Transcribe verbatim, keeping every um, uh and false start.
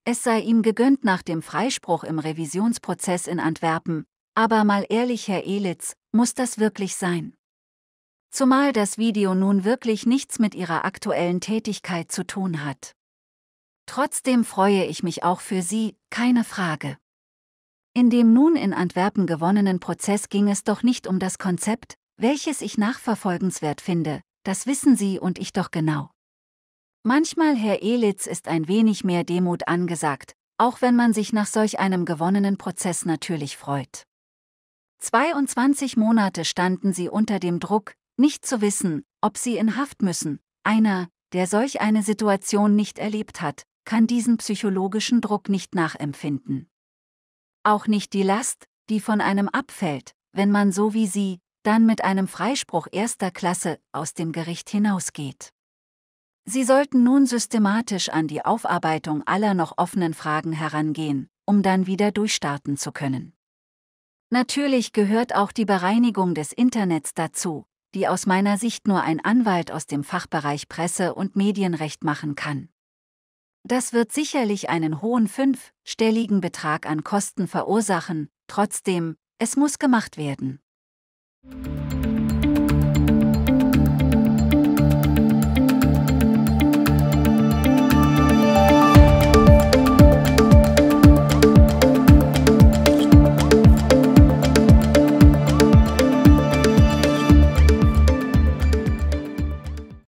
Es sei ihm gegönnt nach dem Freispruch im Revisionsprozess in Antwerpen, aber mal ehrlich, Herr Elitz, muss das wirklich sein? Zumal das Video nun wirklich nichts mit Ihrer aktuellen Tätigkeit zu tun hat. Trotzdem freue ich mich auch für Sie, keine Frage. In dem nun in Antwerpen gewonnenen Prozess ging es doch nicht um das Konzept, welches ich nachverfolgenswert finde, das wissen Sie und ich doch genau. Manchmal, Herr Elitz, ist ein wenig mehr Demut angesagt, auch wenn man sich nach solch einem gewonnenen Prozess natürlich freut. zweiundzwanzig Monate standen Sie unter dem Druck, nicht zu wissen, ob Sie in Haft müssen. Einer, der solch eine Situation nicht erlebt hat, kann diesen psychologischen Druck nicht nachempfinden. Auch nicht die Last, die von einem abfällt, wenn man so wie Sie, dann mit einem Freispruch erster Klasse aus dem Gericht hinausgeht. Sie sollten nun systematisch an die Aufarbeitung aller noch offenen Fragen herangehen, um dann wieder durchstarten zu können. Natürlich gehört auch die Bereinigung des Internets dazu, die aus meiner Sicht nur ein Anwalt aus dem Fachbereich Presse- und Medienrecht machen kann. Das wird sicherlich einen hohen fünfstelligen Betrag an Kosten verursachen, trotzdem, es muss gemacht werden.